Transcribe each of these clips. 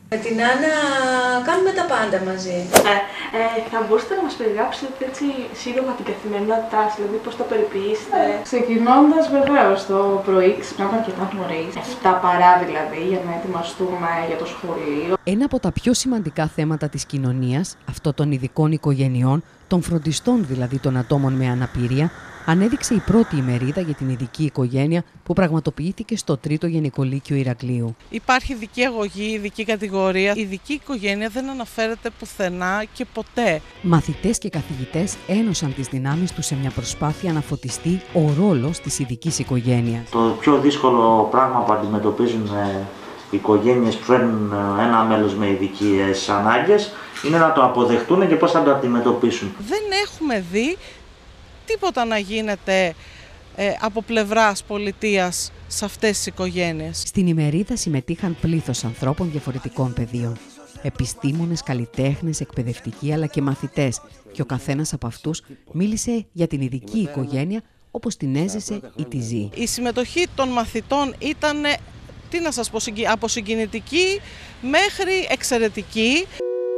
Με την Άννα κάνουμε τα πάντα μαζί. Θα μπορούσατε να μας περιγράψετε έτσι σύντομα την καθημερινότητά σας, δηλαδή πώς το περιποιείστε? Ξεκινώντας βεβαίως το πρωί, ξυπνάμε αρκετά νωρίς, 7 παρά δηλαδή, για να ετοιμαστούμε για το σχολείο. Ένα από τα πιο σημαντικά θέματα της κοινωνίας, αυτό των ειδικών οικογενειών, των φροντιστών δηλαδή των ατόμων με αναπηρία, ανέδειξε η πρώτη ημερίδα για την ειδική οικογένεια που πραγματοποιήθηκε στο 3ο Γενικό Λύκειο Ηρακλείου. Υπάρχει ειδική αγωγή, ειδική κατηγορία. Η ειδική οικογένεια δεν αναφέρεται πουθενά και ποτέ. Μαθητές και καθηγητές ένωσαν τις δυνάμεις τους σε μια προσπάθεια να φωτιστεί ο ρόλος της ειδικής οικογένειας. Το πιο δύσκολο πράγμα που αντιμετωπίζουν οι οικογένειες που φέρνουν ένα μέλος με ειδικές ανάγκες είναι να το αποδεχτούν και πώς θα το αντιμετωπίσουν. Δεν έχουμε δει τίποτα να γίνεται από πλευράς πολιτείας σε αυτές τις οικογένειες. Στην ημερίδα συμμετείχαν πλήθος ανθρώπων διαφορετικών πεδίων. Επιστήμονες, καλλιτέχνες, εκπαιδευτικοί αλλά και μαθητές. Και ο καθένας από αυτούς μίλησε για την ειδική οικογένεια όπως την έζησε ή τη ζει. Η συμμετοχή των μαθητών ήταν, τι να σας πω, από συγκινητική μέχρι εξαιρετική.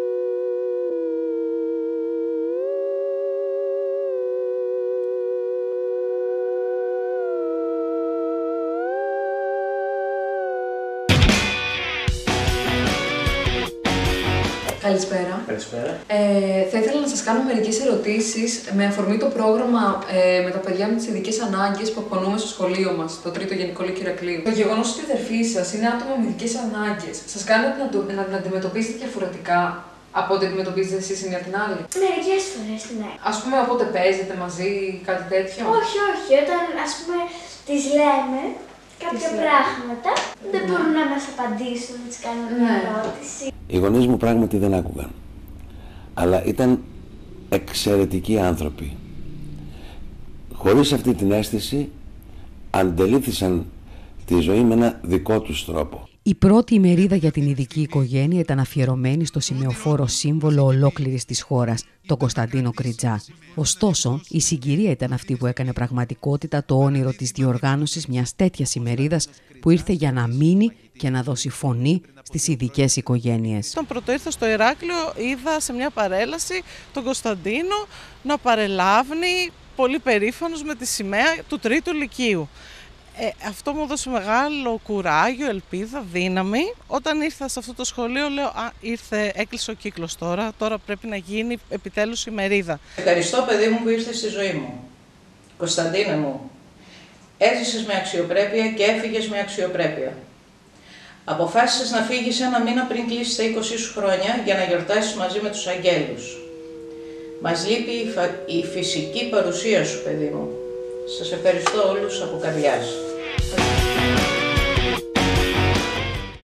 Καλησπέρα. Καλησπέρα. Θα ήθελα να σας κάνω μερικές ερωτήσεις με αφορμή το πρόγραμμα με τα παιδιά με τις ειδικές ανάγκες που εκπονούμε στο σχολείο μας, το 3ο Γενικό Λύκειο Ηρακλείου. Το γεγονός ότι η αδερφή σας είναι άτομα με ειδικές ανάγκες, σας κάνει να την αντιμετωπίσετε διαφορετικά από ό,τι αντιμετωπίζετε εσείς η μία την άλλη? Μερικές φορές, ναι. Ας πούμε, όποτε παίζετε μαζί, κάτι τέτοιο? Όχι, όχι. Όταν, ας πούμε, τις λέμε κάποια πράγματα, δεν μπορούν να μας απαντήσουν, να τις κάνουν μια ερώτηση. Οι γονείς μου πράγματι δεν άκουγαν, αλλά ήταν εξαιρετικοί άνθρωποι. Χωρίς αυτή την αίσθηση, αντελήφθησαν τη ζωή με ένα δικό τους τρόπο. Η πρώτη ημερίδα για την ειδική οικογένεια ήταν αφιερωμένη στο σημεοφόρο σύμβολο ολόκληρης της χώρας, τον Κωνσταντίνο Κριτζά. Ωστόσο, η συγκυρία ήταν αυτή που έκανε πραγματικότητα το όνειρο της διοργάνωσης μιας τέτοιας ημερίδας που ήρθε για να μείνει και να δώσει φωνή στις ειδικές οικογένειες. Όταν πρωτοήρθα στο Ηράκλειο, είδα σε μια παρέλαση τον Κωνσταντίνο να παρελάβνει πολύ περήφανος με τη σημαία του 3ου Λυκείου. Αυτό μου έδωσε μεγάλο κουράγιο, ελπίδα, δύναμη. Όταν ήρθα σε αυτό το σχολείο, λέω, έκλεισε ο κύκλος τώρα πρέπει να γίνει επιτέλους ημερίδα. Ευχαριστώ, παιδί μου, που ήρθες στη ζωή μου. Κωνσταντίνε μου, έζησες με αξιοπρέπεια και έφυγες με αξιοπρέπεια. Αποφάσισες να φύγεις ένα μήνα πριν κλείσεις τα 20 σου χρόνια για να γιορτάσεις μαζί με τους αγγέλους. Μας λείπει η φυσική παρουσία σου, παιδί μου. Σας ευχαριστώ όλους από καρδιάς.